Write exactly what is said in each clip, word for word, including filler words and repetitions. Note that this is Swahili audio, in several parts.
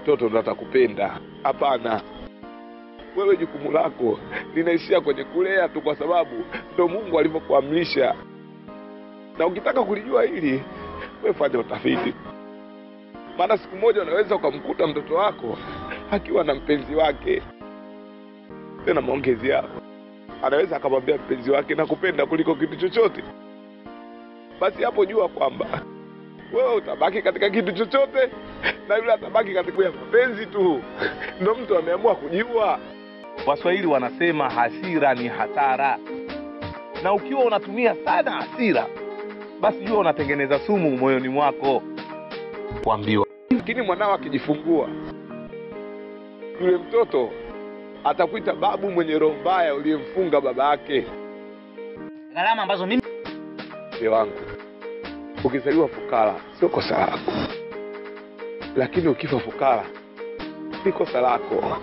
mtoto ndo atakupenda. Hapana. Wewe jukumu lako linaishia kwenye kulea tu, kwa sababu ndo Mungu alivyokuamrisha. Na ukitaka kulijua hili, wewe fanya utafiti. Maana siku moja unaweza ukamkuta mtoto wako akiwa na mpenzi wake. Tena maongezi yao, anaweza akamwambia mpenzi wake nakupenda kuliko kitu chochote. Basi hapo jua kwamba wewe utabaki katika kitu chochote na yule atabaki katika ya mapenzi tu. Ndio mtu ameamua kujiua. Waswahili wanasema hasira ni hasara. Na ukiwa unatumia sana hasira, basi jua unatengeneza sumu moyoni mwako. Kuambiwa. Lakini mwanao akijifungua, yule mtoto atakuita babu mwenye roho mbaya uliyemfunga baba yake. Gharama ambazo mimi mzee wangu, ukizaliwa fukara sio kosa lako. Lakini ukifa fukara ni kosa lako.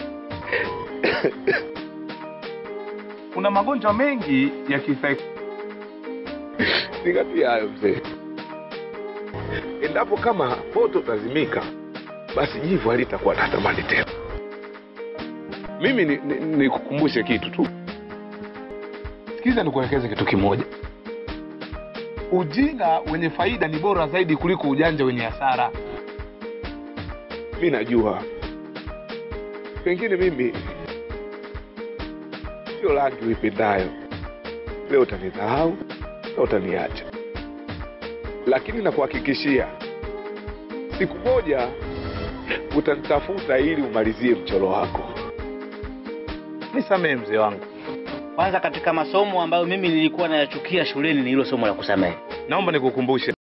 Kuna magonjwa mengi ya kisaikolojia. Zingatia hayo mzee. Endapo kama moto utazimika, basi jivu halitakuwa na thamani tena. Mimi nikukumbushe ni, ni kitu tu. Sikiza nikuelekeze kitu kimoja. Ujinga wenye faida ni bora zaidi kuliko ujanja wenye hasara. Mimi najua pengine mimi sio rangi uipendayo. Leo utanidharau na utaniacha. Lakini nakuhakikishia siku moja utanitafuta ili umalizie mchoro wako. Nisamehe mzee wangu. Kwanza katika masomo ambayo mimi nilikuwa nayachukia shuleni ni hilo somo la kusamehe. Naomba nikukumbushe,